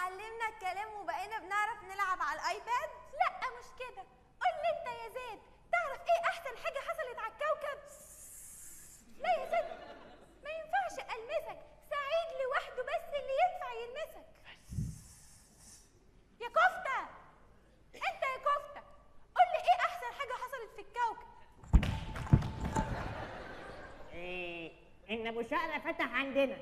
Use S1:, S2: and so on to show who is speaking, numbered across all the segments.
S1: اتعلمنا الكلام وبقينا بنعرف نلعب على الايباد؟
S2: لا مش كده. قول لي انت يا زيد، تعرف ايه احسن حاجه حصلت على الكوكب؟ لا يا زيد، ما ينفعش المسك، سعيد لوحده بس اللي ينفع يلمسك. يا كفته، انت يا كفته، قول لي ايه احسن حاجه حصلت في الكوكب؟
S3: ان ابو شقره فتح عندنا.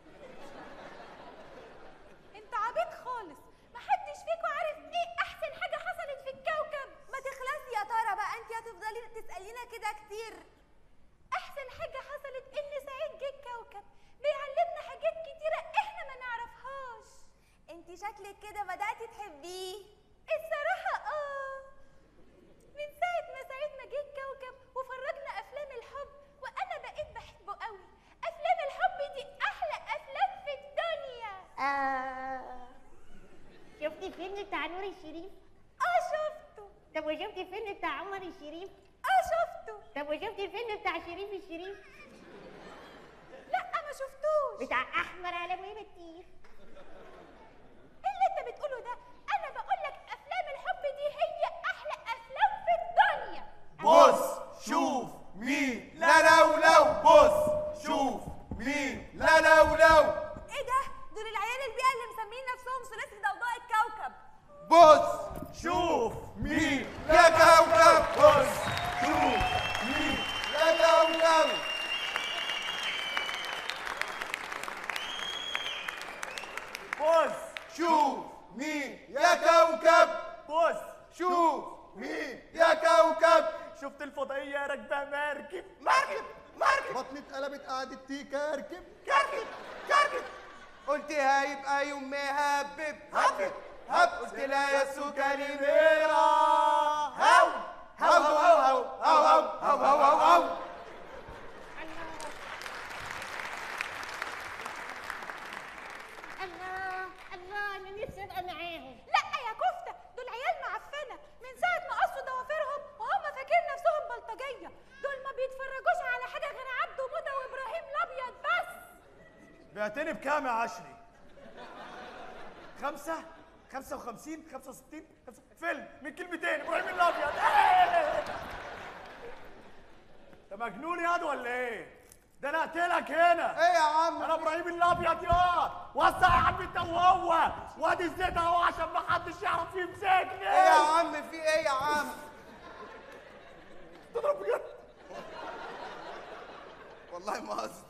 S2: انت عبيط خالص، محدش فيكم عارف ايه احسن حاجه حصلت في الكوكب.
S1: ما تخلصي يا ترى بقى، انت هتفضلي تسالينا كده كتير.
S2: احسن حاجه حصلت ان سعيد جه الكوكب، بيعلمنا حاجات كتيره احنا ما نعرفهاش.
S1: انت شكلك كده بدأتي تحبيه.
S2: الصراحه من ساعه ما سعيد ما جه الكوكب وفرجنا افلام الحب وانا بقيت بحبه قوي. افلام الحب دي احلى افلام في الدنيا.
S3: شفتي فيلم بتاع نور الشريف؟
S2: شفته.
S3: طب وشفتي فيلم بتاع عمر الشريف؟
S2: شفته.
S3: طب وشفتي الفيلم بتاع شريف الشريف؟
S2: لا ما شفتوش.
S3: بتاع احمر على ابو بطيخ.
S2: ايه اللي انت بتقوله ده؟ انا بقول لك افلام الحب دي هي احلى افلام في الدنيا.
S4: بص شوف مين لا لو لو، بص شوف مين لا لو لو.
S1: ايه ده؟ دول العيال البيئة اللي مسمين نفسهم ثلاثي ضوضاء الكوكب.
S4: بص شوف مين يا كوكب، بص شوف مين يا كوكب. بص شوف مين يا كوكب، بص شوف مين يا كوكب. شفت الفضائية راكبة مركب بطني اتقلبت قعدت تكركب كركب. قلت هيبقى يوم مهبب قلت لا يا سكري ميرا هاو هاو هاو هاو هاو هاو هاو هاو هاو.
S3: الله انا نفسي ابقى معاهم.
S2: لا يا كفته، دول عيال معفنه من ساعه ما قصوا ضوافرهم وهم فاكرين نفسهم بلطجيه. دول ما بيتفرجوش على حاجه غير عبده وموته وابراهيم الابيض بس.
S4: بعتني بكام يا عشري؟ 55 65 فيلم من كلمتين ابراهيم الابيض. انت مجنون ياض ولا ايه؟ ده انا قتلك هنا. ايه يا عم؟ انا ابراهيم الابيض ياض. وسع يا عم انت وهو، وادي الزيت اهو عشان ما حدش يعرف يمسكني. ايه يا عم في ايه يا عم؟ تضرب بجد؟ والله ما قصدي.